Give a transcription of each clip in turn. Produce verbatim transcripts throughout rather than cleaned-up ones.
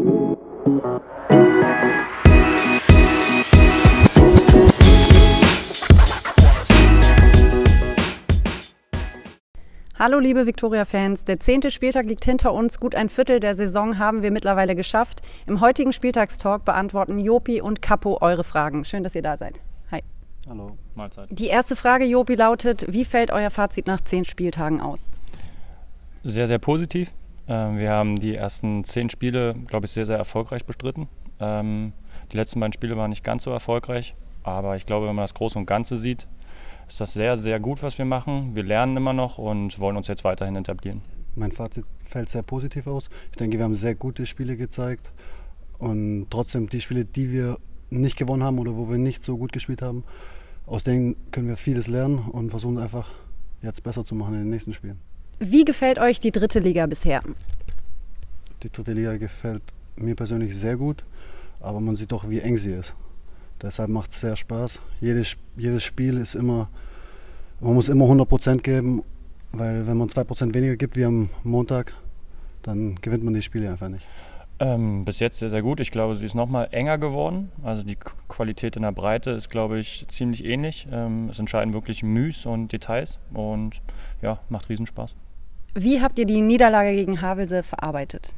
Hallo liebe Viktoria-Fans, der zehnte Spieltag liegt hinter uns, gut ein Viertel der Saison haben wir mittlerweile geschafft. Im heutigen Spieltagstalk beantworten Jopi und Capo eure Fragen. Schön, dass ihr da seid. Hi. Hallo, Mahlzeit. Die erste Frage, Jopi, lautet, wie fällt euer Fazit nach zehn Spieltagen aus? Sehr, sehr positiv. Wir haben die ersten zehn Spiele, glaube ich, sehr, sehr erfolgreich bestritten. Die letzten beiden Spiele waren nicht ganz so erfolgreich, aber ich glaube, wenn man das Große und Ganze sieht, ist das sehr, sehr gut, was wir machen. Wir lernen immer noch und wollen uns jetzt weiterhin etablieren. Mein Fazit fällt sehr positiv aus. Ich denke, wir haben sehr gute Spiele gezeigt. Und trotzdem die Spiele, die wir nicht gewonnen haben oder wo wir nicht so gut gespielt haben, aus denen können wir vieles lernen und versuchen einfach jetzt besser zu machen in den nächsten Spielen. Wie gefällt euch die dritte Liga bisher? Die dritte Liga gefällt mir persönlich sehr gut, aber man sieht doch, wie eng sie ist. Deshalb macht es sehr Spaß. Jedes, jedes Spiel ist immer, man muss immer hundert Prozent geben, weil wenn man zwei Prozent weniger gibt wie am Montag, dann gewinnt man die Spiele einfach nicht. Ähm, bis jetzt sehr, sehr gut. Ich glaube, sie ist noch mal enger geworden. Also die Qualität in der Breite ist, glaube ich, ziemlich ähnlich. Ähm, es entscheiden wirklich Müs und Details und ja, macht Riesenspaß. Wie habt ihr die Niederlage gegen Havelse verarbeitet?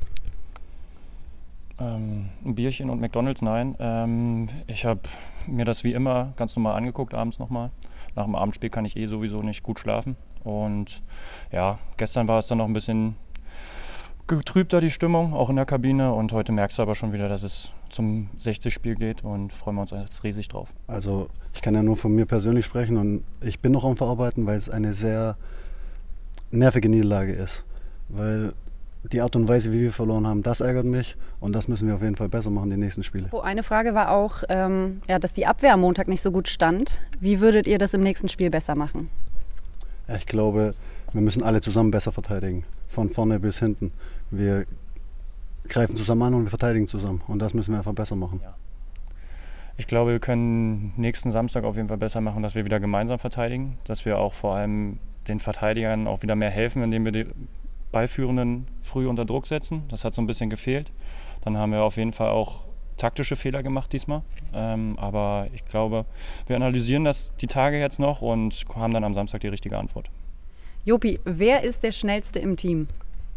Ähm, ein Bierchen und McDonald's, nein. Ähm, ich habe mir das wie immer ganz normal angeguckt, abends nochmal. Nach dem Abendspiel kann ich eh sowieso nicht gut schlafen. Und ja, gestern war es dann noch ein bisschen getrübter, die Stimmung, auch in der Kabine. Und heute merkst du aber schon wieder, dass es zum sechzig-Spiel geht und freuen wir uns jetzt riesig drauf. Also ich kann ja nur von mir persönlich sprechen und ich bin noch am Verarbeiten, weil es eine sehr nervige Niederlage ist. Weil die Art und Weise, wie wir verloren haben, das ärgert mich und das müssen wir auf jeden Fall besser machen, die nächsten Spiele. Oh, eine Frage war auch, ähm, ja, dass die Abwehr am Montag nicht so gut stand. Wie würdet ihr das im nächsten Spiel besser machen? Ja, ich glaube, wir müssen alle zusammen besser verteidigen, von vorne bis hinten. Wir greifen zusammen an und wir verteidigen zusammen und das müssen wir einfach besser machen. Ja. Ich glaube, wir können nächsten Samstag auf jeden Fall besser machen, dass wir wieder gemeinsam verteidigen, dass wir auch vor allem den Verteidigern auch wieder mehr helfen, indem wir die Ballführenden früh unter Druck setzen. Das hat so ein bisschen gefehlt. Dann haben wir auf jeden Fall auch taktische Fehler gemacht diesmal. Ähm, aber ich glaube, wir analysieren das die Tage jetzt noch und haben dann am Samstag die richtige Antwort. Jopi, wer ist der Schnellste im Team?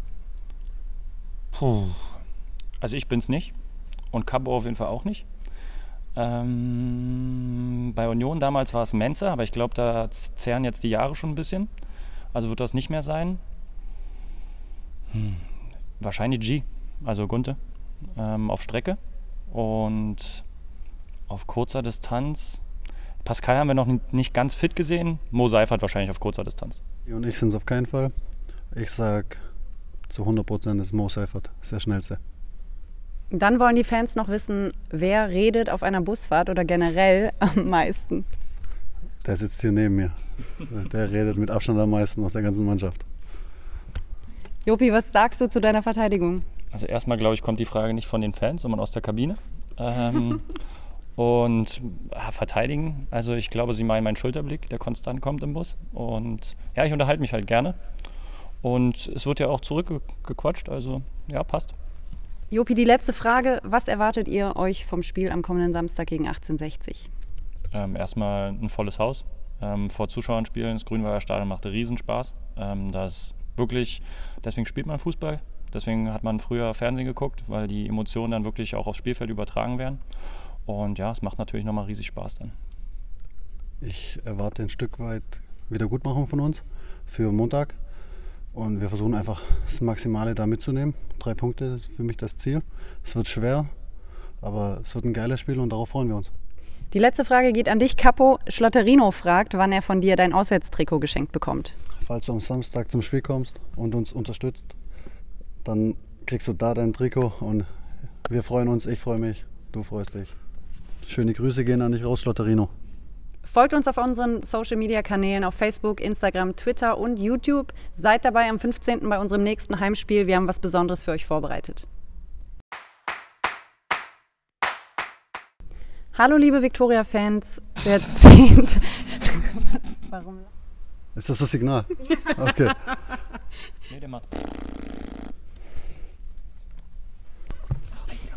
Puh. Also ich bin's nicht und Capo auf jeden Fall auch nicht. Ähm, bei Union damals war es Menzer, aber ich glaube, da zehren jetzt die Jahre schon ein bisschen. Also wird das nicht mehr sein. Hm. Wahrscheinlich G, also Gunte, ähm, auf Strecke und auf kurzer Distanz. Pascal haben wir noch nicht ganz fit gesehen, Mo Seifert wahrscheinlich auf kurzer Distanz. Und ich sind es auf keinen Fall. Ich sage, zu hundert Prozent ist Mo Seifert, ist der Schnellste. Dann wollen die Fans noch wissen, wer redet auf einer Busfahrt oder generell am meisten? Der sitzt hier neben mir. Der redet mit Abstand am meisten aus der ganzen Mannschaft. Jopi, was sagst du zu deiner Verteidigung? Also erstmal, glaube ich, kommt die Frage nicht von den Fans, sondern aus der Kabine. Ähm, und ja, verteidigen, also ich glaube, sie meinen meinen Schulterblick, der konstant kommt im Bus. Und ja, ich unterhalte mich halt gerne. Und es wird ja auch zurückgequatscht, also ja, passt. Jopi, die letzte Frage. Was erwartet ihr euch vom Spiel am kommenden Samstag gegen achtzehnhundertsechzig? Ähm, erstmal ein volles Haus. Ähm, vor Zuschauern spielen, das Grünwalder Stadion machte Riesenspaß. Ähm, das wirklich, deswegen spielt man Fußball, deswegen hat man früher Fernsehen geguckt, weil die Emotionen dann wirklich auch aufs Spielfeld übertragen werden. Und ja, es macht natürlich nochmal riesig Spaß dann. Ich erwarte ein Stück weit Wiedergutmachung von uns für Montag und wir versuchen einfach das Maximale da mitzunehmen. Drei Punkte ist für mich das Ziel. Es wird schwer, aber es wird ein geiles Spiel und darauf freuen wir uns. Die letzte Frage geht an dich, Capo. Schlotterino fragt, wann er von dir dein Auswärtstrikot geschenkt bekommt. Falls du am Samstag zum Spiel kommst und uns unterstützt, dann kriegst du da dein Trikot und wir freuen uns, ich freue mich, du freust dich. Schöne Grüße gehen an dich raus, Schlotterino. Folgt uns auf unseren Social-Media-Kanälen auf Facebook, Instagram, Twitter und YouTube. Seid dabei am fünfzehnten bei unserem nächsten Heimspiel. Wir haben was Besonderes für euch vorbereitet. Hallo liebe Viktoria-Fans, der zehnte... Warum? Ist das das Signal? Okay. Nee, der macht.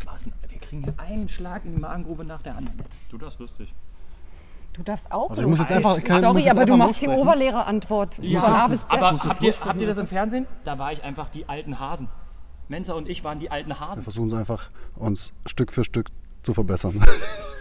kriegen hier einen Schlag in die Magengrube nach der anderen. Du, das lustig. Du darfst auch. Also ich muss jetzt einfach, ich kann, Sorry, muss jetzt aber du einfach machst die lossprechen. Oberlehrerantwort. Ja, von A bis Z. aber habt ihr, habt ihr das im Fernsehen? Da war ich einfach die alten Hasen. Mensa und ich waren die alten Wir Hasen. versuchen es einfach, uns Stück für Stück zu verbessern.